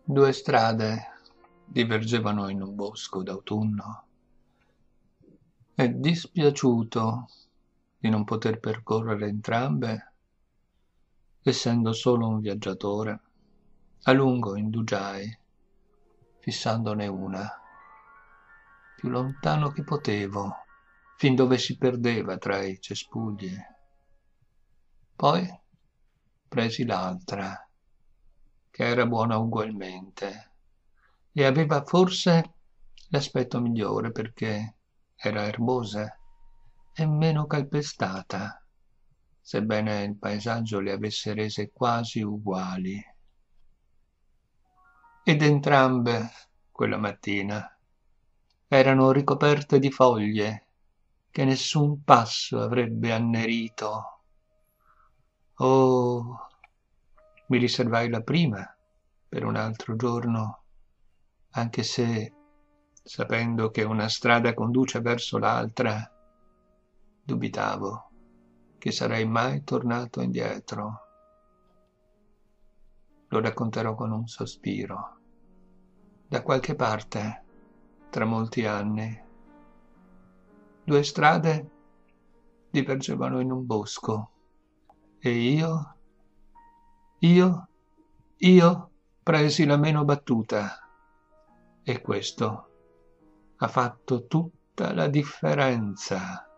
Due strade divergevano in un bosco d'autunno e, dispiaciuto di non poter percorrere entrambe, essendo solo un viaggiatore, a lungo indugiai, fissandone una, più lontano che potevo, fin dove si perdeva tra i cespugli. Poi presi l'altra, che era buona ugualmente, e aveva forse l'aspetto migliore perché era erbosa e meno calpestata, sebbene il paesaggio le avesse rese quasi uguali. Ed entrambe, quella mattina, erano ricoperte di foglie che nessun passo avrebbe annerito. Oh, mi riservai la prima per un altro giorno, anche se, sapendo che una strada conduce verso l'altra, dubitavo che sarei mai tornato indietro. Lo racconterò con un sospiro. Da qualche parte, tra molti anni, due strade divergevano in un bosco e io, io presi la meno battuta, e questo ha fatto tutta la differenza.